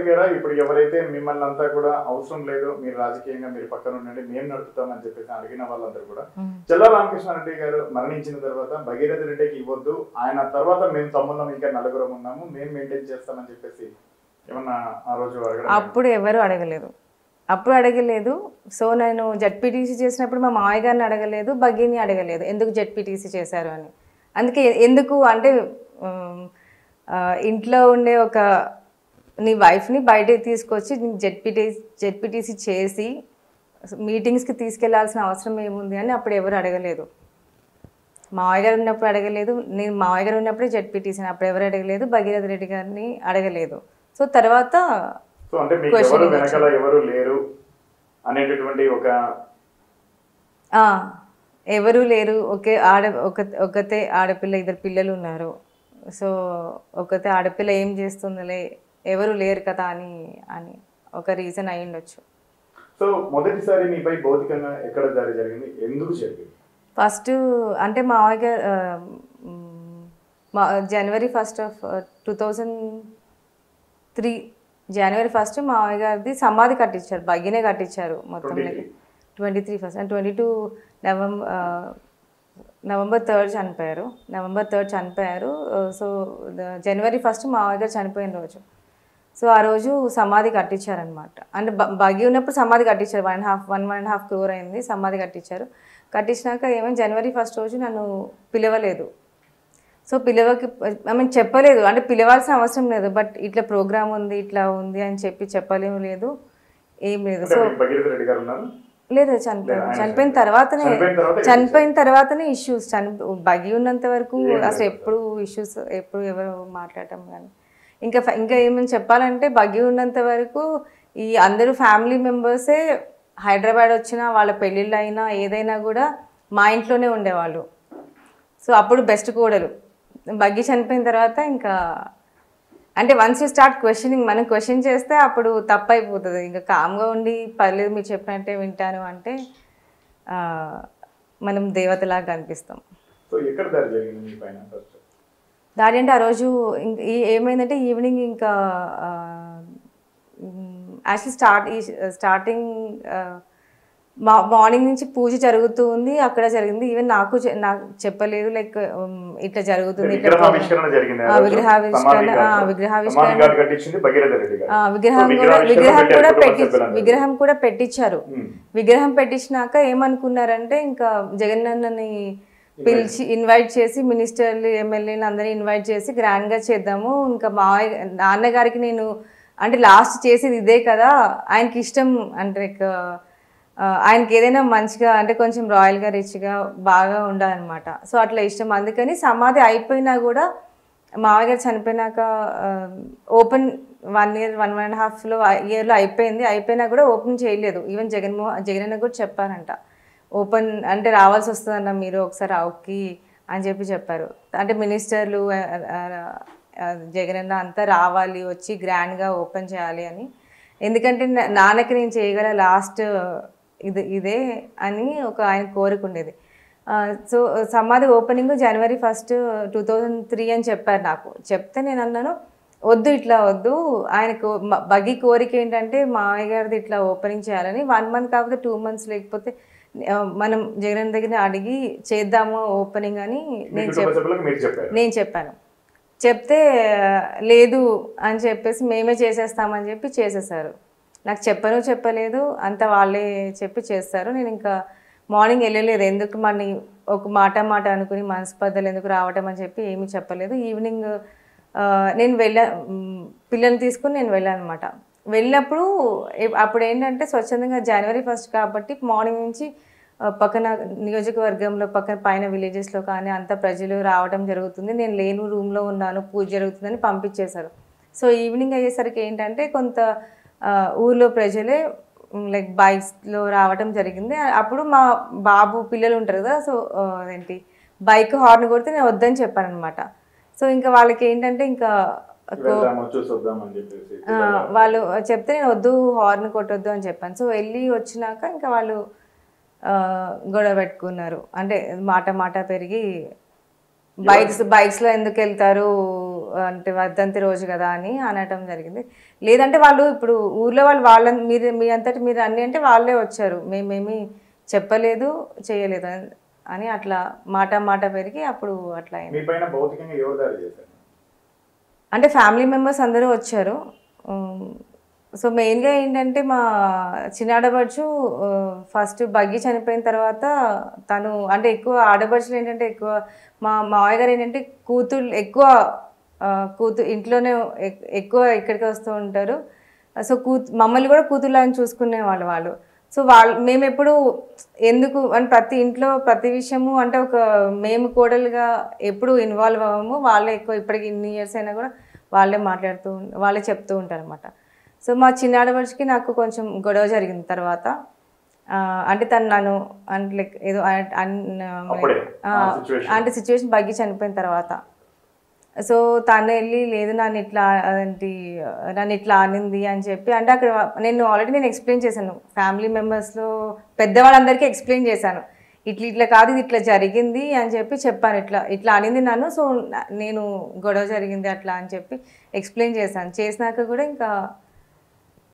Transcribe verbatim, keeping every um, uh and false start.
అడిగారా ఇప్పుడు ఎవరైతే మిమ్మల్ని అంతా కూడా అవసరం లేదు మీరు రాజకీయంగా మీరు పక్కన ఉండండి మేము నడుపుతామని చెప్పేసి అడిగిన వాళ్ళందరూ కూడా చెల్లా రామకృష్ణారెడ్డి గారు మరణించిన తర్వాత భగీరథ రెడ్డికి ఇవ్వద్దు ఆయన తర్వాత మేము తమ్ముళ్ళం ఇంకా నలుగురం ఉన్నాము మేము మెయింటైన్ చేస్తామని చెప్పేసి ఏమన్నా ఆ రోజు అడగడం? అప్పుడు ఎవరు అడగలేదు, అప్పుడు అడగలేదు. సో నేను జెడ్పీటీసీ చేసినప్పుడు మా మామయ్య గారిని అడగలేదు, బగ్గీని అడగలేదు ఎందుకు జెడ్పీటీసీ చేశారు అని. అందుకే ఎందుకు అంటే ఇంట్లో ఉండే ఒక నీ వైఫ్ని బయటకు తీసుకొచ్చి జెడ్పీటీసీ జెడ్పీటీసీ చేసి మీటింగ్స్కి తీసుకెళ్లాల్సిన అవసరం ఏముంది అని అప్పుడు ఎవరు అడగలేదు. మావయ్య గారు ఉన్నప్పుడు అడగలేదు, నేను మావయ్య గారు ఉన్నప్పుడే జెడ్పీటీసీని అప్పుడు ఎవరు అడగలేదు, భగీరథ రెడ్డి గారిని అడగలేదు. సో తర్వాత ఎవరు లేరు అనేటటువంటి ఒక ఎవరు లేరు, ఒకే ఆడ ఒక ఒకతే ఆడపిల్ల, ఇద్దరు పిల్లలు ఉన్నారు. సో ఒకతే ఆడపిల్ల ఏం చేస్తుందిలే, ఎవరు లేరు కదా అని అని ఒక రీజన్ అయి ఉండొచ్చు. సో మొదటిసారి మీపై భౌతికంగా ఎక్కడ దాడి జరిగింది, ఎందుకు జరిగింది? ఫస్ట్ అంటే మావయ్య గారు మా January first of two thousand three January first మావయ్య గారిది సమాధి కట్టించారు, బగ్గినే కట్టించారు మొత్తం. Twenty three first and twenty two November November third చనిపోయారు నవంబర్ థర్డ్ చనిపోయారు సో జనవరి ఫస్ట్ మావయ్య గారు చనిపోయిన రోజు. సో ఆ రోజు సమాధి కట్టించారనమాట. అంటే బగ్గి ఉన్నప్పుడు సమాధి కట్టించారు, one and half one one and half crore అయింది సమాధి కట్టించారు. కట్టించినాక ఏమైనా జనవరి ఫస్ట్ రోజు నన్ను పిలవలేదు. సో పిలవకి ఐ మీన్ చెప్పలేదు, అంటే పిలవాల్సిన అవసరం లేదు, బట్ ఇట్లా ప్రోగ్రామ్ ఉంది ఇట్లా ఉంది అని చెప్పి చెప్పలేము లేదు, ఏం లేదు. సో లేదు చనిపోయారు, చనిపోయిన తర్వాతనే చనిపోయిన తర్వాతనే ఇష్యూస్ చని బగి ఉన్నంత వరకు అసలు ఎప్పుడు ఇష్యూస్ ఎప్పుడు ఎవరు మాట్లాడటం కానీ ఇంకా ఇంకా ఏమైనా చెప్పాలంటే బగి ఉన్నంత వరకు ఈ అందరూ ఫ్యామిలీ మెంబర్సే హైదరాబాద్ వచ్చినా వాళ్ళ పెళ్ళిళ్ళు అయినా ఏదైనా కూడా మా ఇంట్లోనే ఉండేవాళ్ళు. సో అప్పుడు బెస్ట్ కోడలు. బగ్గి చనిపోయిన తర్వాత ఇంకా అంటే వన్స్ యూ స్టార్ట్ క్వశ్చనింగ్, మనం క్వశ్చన్ చేస్తే అప్పుడు తప్పు అయిపోతుంది. ఇంకా కామ్గా ఉండి పర్లేదు మీరు చెప్పినట్టే వింటాను అంటే మనం దేవతలాగా కనిపిస్తాం. దాడి అంటే ఆ రోజు ఏమైందంటే ఈవినింగ్ ఇంకా యాక్చువల్లీ స్టార్ట్ ఈ స్టార్టింగ్ మా మార్నింగ్ నుంచి పూజ జరుగుతూ ఉంది, అక్కడ జరిగింది. ఈవెన్ నాకు నాకు చెప్పలేదు లైక్ ఇట్లా జరుగుతుంది, విగ్రహావిష్కరణ విగ్రహావిష్కరణ విగ్రహం కూడా విగ్రహం కూడా పెట్టి విగ్రహం కూడా పెట్టించారు. విగ్రహం పెట్టించినాక ఏమనుకున్నారంటే ఇంకా జగనన్నని పిలిచి ఇన్వైట్ చేసి మినిస్టర్లు ఎమ్మెల్యేలు అందరినీ ఇన్వైట్ చేసి గ్రాండ్గా చేద్దాము, ఇంకా మా నాన్నగారికి నేను అంటే లాస్ట్ చేసేది ఇదే కదా, ఆయనకి ఇష్టం అంటే ఆయనకి ఏదైనా మంచిగా అంటే కొంచెం రాయల్గా రిచ్గా బాగా ఉండాలన్నమాట. సో అట్లా ఇష్టం. అందుకని సమాధి అయిపోయినా కూడా మావయ్య గారు చనిపోయినాక open one year one one and హాఫ్లో ఇయర్లో అయిపోయింది, అయిపోయినా కూడా ఓపెన్ చేయలేదు. ఈవెన్ జగన్మోహన్ జగనన్న కూడా చెప్పారంట ఓపెన్ అంటే రావాల్సి వస్తుందన్న మీరు ఒకసారి ఓకే అని చెప్పి చెప్పారు. అంటే మినిస్టర్లు జగనన్న అంతా రావాలి వచ్చి గ్రాండ్గా ఓపెన్ చేయాలి అని, ఎందుకంటే నాన్నకి నేను చేయగల లాస్ట్ ఇది ఇదే అని ఒక ఆయన కోరుకుండేది. సో సమాధి opening January first two thousand three అని చెప్పారు నాకు. చెప్తే నేను అన్నాను వద్దు ఇట్లా వద్దు, ఆయనకు బగ్గి కోరిక ఏంటంటే మావయ్య గారిది ఇట్లా ఓపెనింగ్ చేయాలని. వన్ మంత్ కాకపోతే టూ మంత్స్ లేకపోతే మనం జగన్ దగ్గర అడిగి చేద్దాము ఓపెనింగ్ అని నేను చెప్ప నేను చెప్పాను. చెప్తే లేదు అని చెప్పేసి మేమే చేసేస్తామని చెప్పి చేసేసారు. నాకు చెప్పను చెప్పలేదు, అంతా వాళ్ళే చెప్పి చేస్తారు. నేను ఇంకా మార్నింగ్ వెళ్ళలేదు, ఎందుకు మన ఒక మాట మాట అనుకుని మనస్పర్ధలు ఎందుకు రావటం అని చెప్పి ఏమీ చెప్పలేదు. ఈవినింగ్ నేను వెళ్ళా పిల్లల్ని తీసుకుని నేను వెళ్ళాను అనమాట. వెళ్ళినప్పుడు అప్పుడు ఏంటంటే స్వచ్ఛందంగా జనవరి ఫస్ట్ కాబట్టి మార్నింగ్ నుంచి పక్కన నియోజకవర్గంలో పక్కన పైన విలేజెస్లో కానీ అంత ప్రజలు రావడం జరుగుతుంది. నేను లేను, రూమ్లో ఉన్నాను, పూజ జరుగుతుందని పంపించేశారు. సో ఈవినింగ్ అయ్యేసరికి ఏంటంటే కొంత ఊర్లో ప్రజలే లైక్ బైక్స్లో రావడం జరిగింది. అప్పుడు మా బాబు పిల్లలు ఉంటారు కదా, సో అదేంటి బైక్ హార్న్ కొడితే నేను వద్దని చెప్పాను అనమాట. సో ఇంకా వాళ్ళకి ఏంటంటే ఇంకా వాళ్ళు చెప్తే నేను వద్దు హార్న్ కొట్టొద్దు అని చెప్పాను. సో వెళ్ళి వచ్చినాక ఇంకా వాళ్ళు గొడవ పెట్టుకున్నారు. అంటే మాట మాట పెరిగి బైక్స్ బైక్స్లో ఎందుకు వెళ్తారు అంటే వర్ధంతి రోజు కదా అని అనటం జరిగింది. లేదంటే వాళ్ళు ఇప్పుడు ఊర్లో వాళ్ళు వాళ్ళ మీరు మీ అంతటి మీరు అన్నీ అంటే వాళ్ళే వచ్చారు, మేమేమి చెప్పలేదు చేయలేదు అని అట్లా మాట మాట పెరిగి అప్పుడు అట్లా అయింది. మీ పైన భౌతికంగా ఎవరు దాడి చేశారు? అంటే ఫ్యామిలీ మెంబర్స్ అందరూ వచ్చారు. సో మెయిన్గా ఏంటంటే మా చిన్న ఆడబడుచు ఫస్ట్ బగ్గి చనిపోయిన తర్వాత తను అంటే ఎక్కువ ఆడబడుచులు ఏంటంటే ఎక్కువ మా మావయ్య గారు ఏంటంటే కూతుళ్ళు ఎక్కువ కూతు ఇంట్లోనే ఎక్కువ ఇక్కడికి వస్తూ ఉంటారు. సో కూ మమ్మల్ని కూడా కూతుళ్ళని చూసుకునే వాళ్ళు వాళ్ళు సో వాళ్ళు మేము ఎప్పుడు ఎందుకు అంటే ప్రతి ఇంట్లో ప్రతి విషయము అంటే ఒక మేము కోడలుగా ఎప్పుడు ఇన్వాల్వ్ అవ్వము. వాళ్ళే ఎక్కువ ఇప్పటికి ఇన్ని ఇయర్స్ అయినా కూడా వాళ్ళే మాట్లాడుతూ వాళ్ళే చెప్తూ ఉంటారు అనమాట. సో మా చిన్న ఆడపడుచుకి నాకు కొంచెం గొడవ జరిగింది తర్వాత. అంటే తను నన్ను అంటే లైక్ ఏదో అంటే సిచ్యువేషన్ బగ్గి చనిపోయిన తర్వాత సో తను వెళ్ళి లేదు నన్ను ఇట్లా అదేంటి నన్ను ఇట్లా అనింది అని చెప్పి అంటే అక్కడ నేను ఆల్రెడీ నేను ఎక్స్ప్లెయిన్ చేశాను ఫ్యామిలీ మెంబర్స్లో పెద్దవాళ్ళందరికీ ఎక్స్ప్లెయిన్ చేశాను. ఇట్లా ఇట్లా కాదు ఇది ఇట్లా జరిగింది అని చెప్పి చెప్పాను. ఇట్లా ఇట్లా అనింది నన్ను, సో నేను గొడవ జరిగింది అట్లా అని చెప్పి ఎక్స్ప్లెయిన్ చేశాను. చేసినాక కూడా ఇంకా